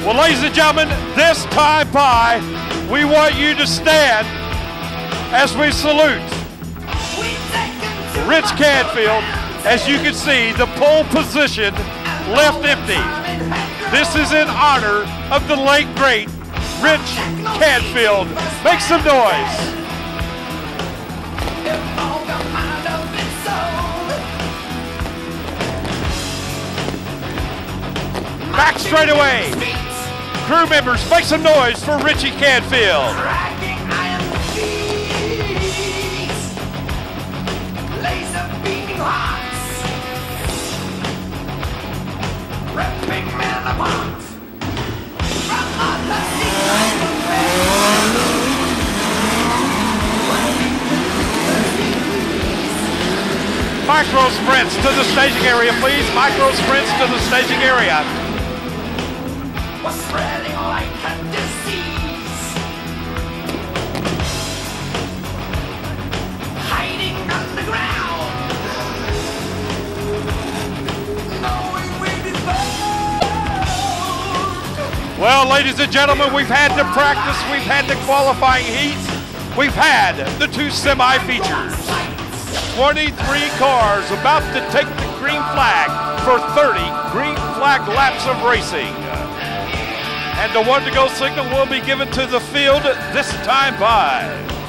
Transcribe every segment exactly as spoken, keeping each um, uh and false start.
Well, ladies and gentlemen, this time by, we want you to stand as we salute Rich Canfield. As you can see, the pole position left empty. This is in honor of the late, great Rich Canfield. Make some noise. Back straight away. Crew members, make some noise for Richie Canfield. Micro sprints to the staging area, please. Micro sprints to the staging area. Was spreading like a disease, hiding underground, knowing we'd be found. Well, ladies and gentlemen, we've had the practice, we've had the qualifying heats, we've had the two semi-features. twenty-three cars about to take the green flag for thirty green flag laps of racing. And the one to go signal will be given to the field this time by.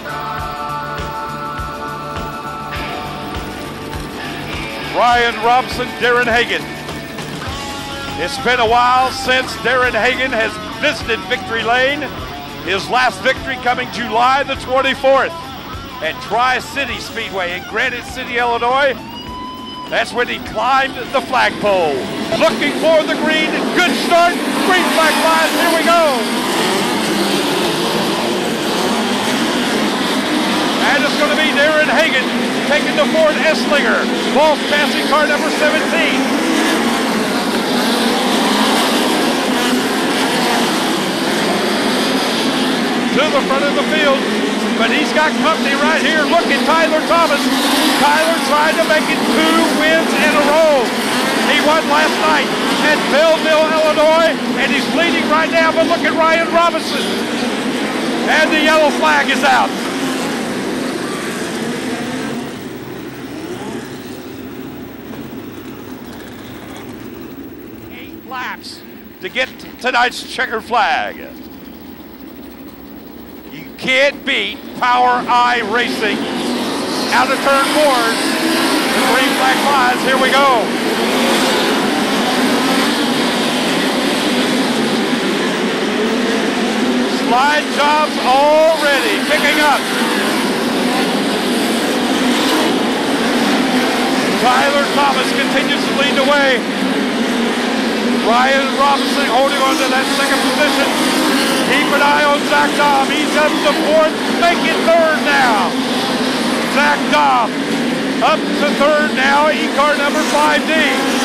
Ryan Robinson, Darren Hagan. It's been a while since Darren Hagan has visited Victory Lane. His last victory coming July the twenty-fourth at Tri-City Speedway in Granite City, Illinois. That's when he climbed the flagpole. Looking for the green, good start, green flag flies, here we go. And it's gonna be Darren Hagan taking the Ford Esslinger. Ball passing car number seventeen. To the front of the field, but he's got company right here. Look at Tyler Thomas. Tyler trying to make it two wins in a row. He won last night at Belleville, Illinois, and he's leading right now, but look at Ryan Robinson. And the yellow flag is out. Eight laps to get tonight's checker flag. You can't beat Power Eye Racing. Out of turn four, the green flag flies, here we go. Slide jobs already picking up. Tyler Thomas continues to lead the way. Ryan Robinson holding on to that second position. Keep an eye on Zach Dahm. He's up to fourth, making third now. Zach Dahm up to third now, E-car number five D.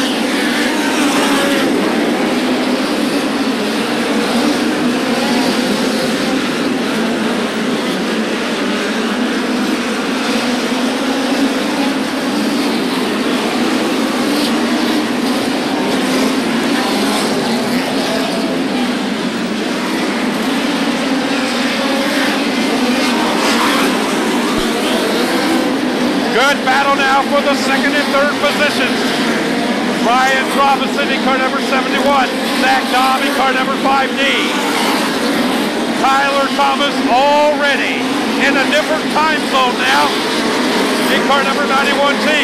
Good battle now for the second and third positions. Ryan Robinson in car number seventy-one. Zach Dahm in car number five D. Tyler Thomas already in a different time zone now in car number ninety-one T.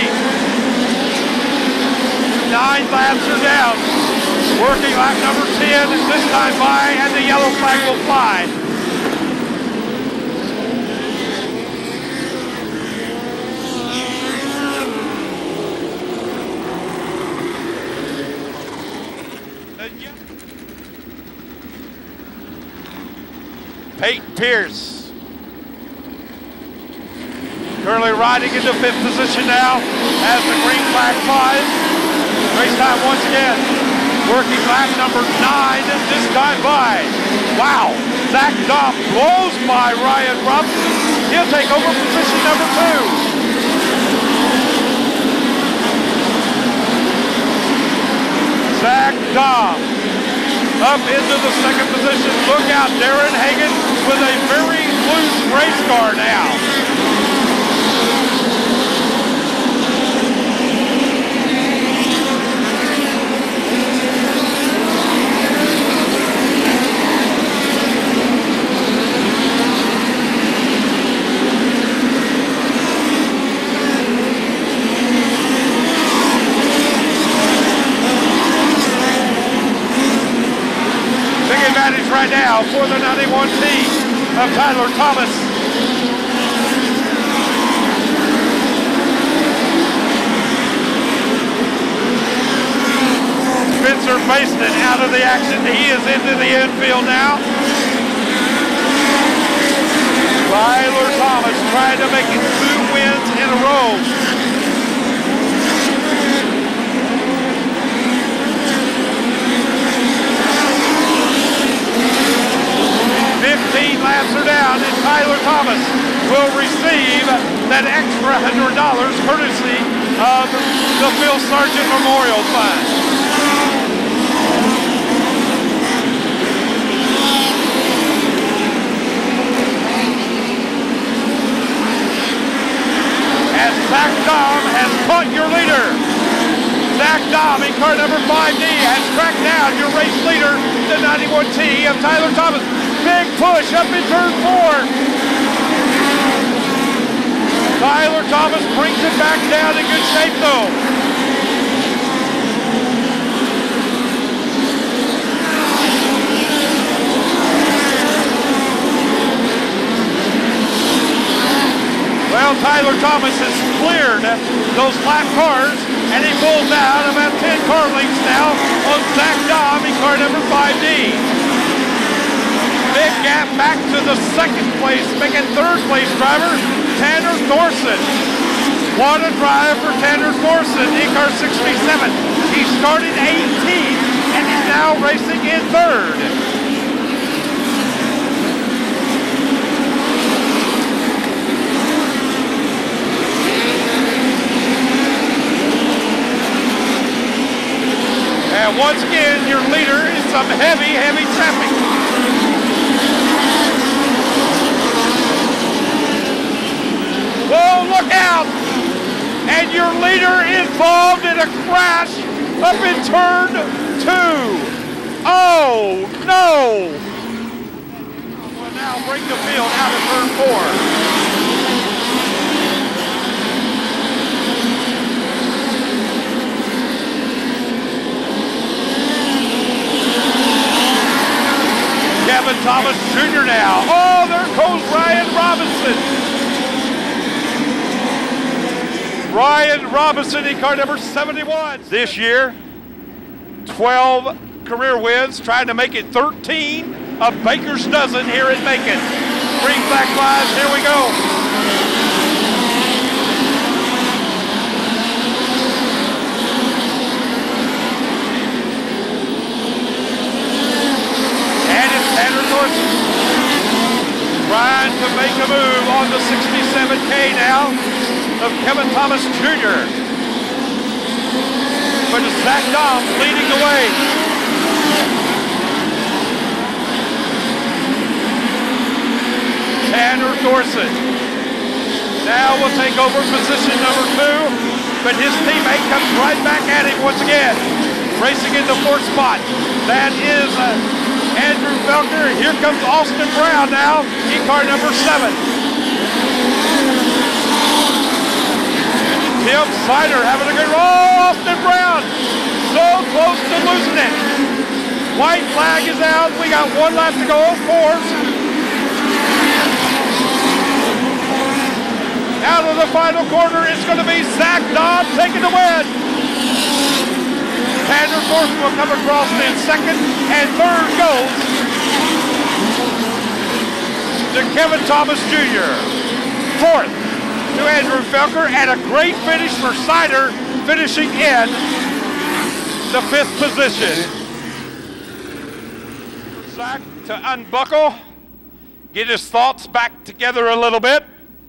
Nine laps are down. Working lap number ten this time by, and the yellow flag will fly. Peyton Pierce currently riding into fifth position now as the green flag flies. Race time once again. Working lap number nine this time by. Wow, Zach Dahm blows by Ryan Robinson. He'll take over position number two. Zach Dahm up into the second position. Look out, Darren Hagen with a very loose race car now. Right now for the ninety-one T of Tyler Thomas. Spencer Mason out of the action. He is into the infield now. Tyler Thomas trying to make it two wins in a row. fifteen laps are down, and Tyler Thomas will receive that extra one hundred dollars courtesy of the Phil Sargent Memorial Fund. As Zach Dahm has caught your leader. Zach Dahm in car number five D has tracked down your race leader, the ninety-one T of Tyler Thomas. Big push up in turn four. Tyler Thomas brings it back down in good shape though. Well, Tyler Thomas has cleared those lap cars, and he pulls out about ten car lengths now on Zach Dahm in car number five D. Big gap back to the second place, making third place driver, Tanner Thorson. What a drive for Tanner Thorson in car sixty-seven. He started eighteenth and is now racing in third. And once again, your leader is some heavy, heavy traffic. Whoa, look out! And your leader involved in a crash up in turn two. Oh, no! Well, now bring the field out of turn four. Kevin Thomas Junior now. Oh, there goes Ryan Robinson. Ryan Robinson in car number seventy-one. This year, twelve career wins, trying to make it thirteen. A baker's dozen here at Macon. Green flag flies, here we go. And it's Tanner Thorson trying to make a move on the sixty-seven K now of Kevin Thomas Junior But it's Zach Dahm leading the way. Tanner Thorson now will take over position number two, but his teammate comes right back at him once again. Racing in the fourth spot. That is uh, Andrew Felker. Here comes Austin Brown now in car number seven. Tim Sider having a good roll. Austin Brown so close to losing it. White flag is out. We got one lap to go. Fourth. Out of the final corner, it's going to be Zach Dahm taking the win. Tanner Thorson will come across in second, and third goes to Kevin Thomas Junior Fourth to Andrew Felker, and a great finish for Sider, finishing in the fifth position. Zach to unbuckle, get his thoughts back together a little bit.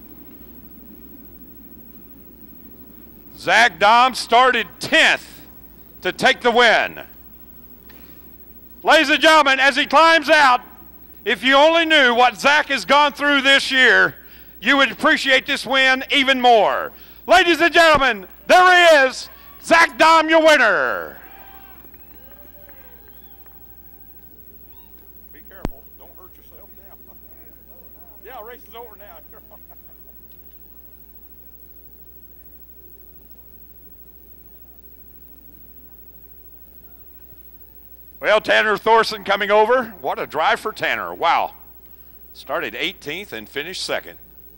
Zach Dahm started tenth to take the win. Lap Ladies and gentlemen, as he climbs out, if you only knew what Zach has gone through this year, you would appreciate this win even more. Ladies and gentlemen, there he is, Zach Dahm, your winner. Be careful, don't hurt yourself now. Yeah, race is over now. Well, Tanner Thorson coming over. What a drive for Tanner. Wow. Started eighteenth and finished second.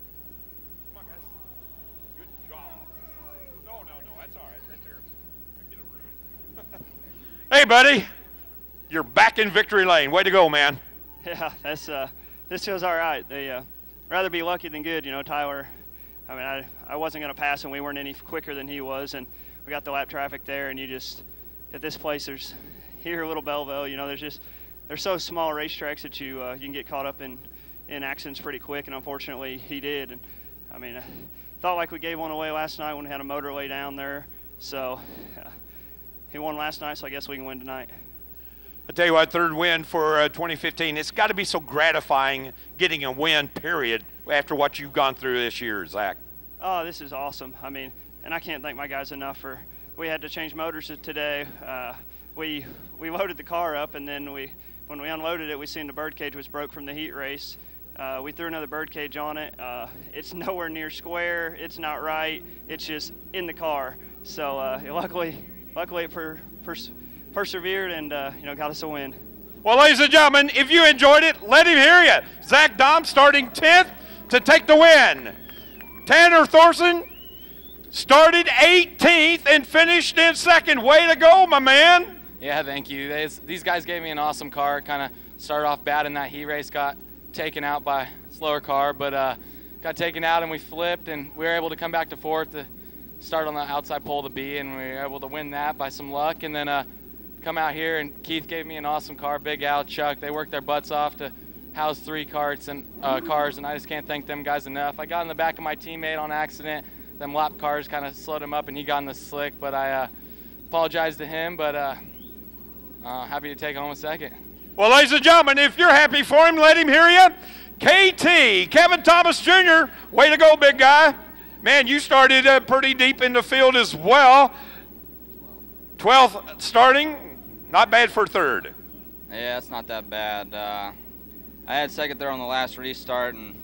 Come on, guys. Good job. No, no, no. That's all right. Right there. Get a room. Hey, buddy. You're back in victory lane. Way to go, man. Yeah, that's uh, this feels all right. They uh, rather be lucky than good, you know. Tyler, I mean, I, I wasn't going to pass him. We weren't any quicker than he was, and we got the lap traffic there, and you just, at this place, there's, here, Little Belleville, you know, there's just, they're so small racetracks that you uh, you can get caught up in, in accidents pretty quick, and unfortunately he did. And I mean, I felt like we gave one away last night when we had a motor lay down there. So uh, he won last night, so I guess we can win tonight. I tell you what, third win for uh, twenty fifteen. It's got to be so gratifying getting a win, period, after what you've gone through this year, Zach. Oh, this is awesome. I mean, and I can't thank my guys enough for, we had to change motors today. Uh, we we loaded the car up, and then we, when we unloaded it, we seen the bird cage was broke from the heat race. Uh, we threw another bird cage on it. Uh, it's nowhere near square. It's not right. It's just in the car. So uh, luckily, luckily it per, pers- persevered and uh, you know got us a win. Well, ladies and gentlemen, if you enjoyed it, let him hear you. Zach Dahm starting tenth to take the win. Tanner Thorson started eighteenth and finished in second. Way to go, my man. Yeah, thank you. They, these guys gave me an awesome car. Kind of started off bad in that heat race, got taken out by a slower car, but uh, got taken out and we flipped, and we were able to come back to fourth to start on the outside pole to B, and we were able to win that by some luck. And then uh, come out here, and Keith gave me an awesome car. Big Al, Chuck, they worked their butts off to house three carts and uh, cars, and I just can't thank them guys enough. I got in the back of my teammate on accident. Them lap cars kind of slowed him up, and he got in the slick, but I uh, apologize to him, but uh, uh, happy to take home a second. Well, ladies and gentlemen, if you're happy for him, let him hear you. K T, Kevin Thomas Junior, way to go, big guy. Man, you started uh, pretty deep in the field as well. twelfth starting, not bad for third. Yeah, it's not that bad. Uh, I had second there on the last restart, and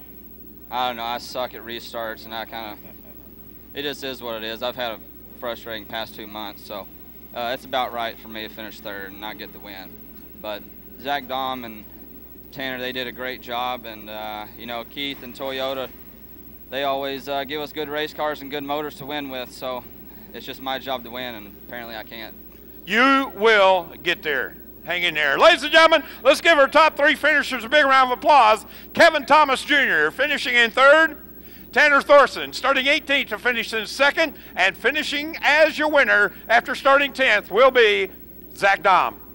I don't know, I suck at restarts, and I kind of, it just is what it is. I've had a frustrating past two months, so uh, it's about right for me to finish third and not get the win. But Zach Dahm and Tanner, they did a great job, and uh, you know, Keith and Toyota, they always uh, give us good race cars and good motors to win with, so it's just my job to win, and apparently I can't. You will get there. Hang in there. Ladies and gentlemen, let's give our top three finishers a big round of applause. Kevin Thomas Junior finishing in third. Tanner Thorson starting eighteenth to finish in second. And finishing as your winner after starting tenth will be Zach Dahm.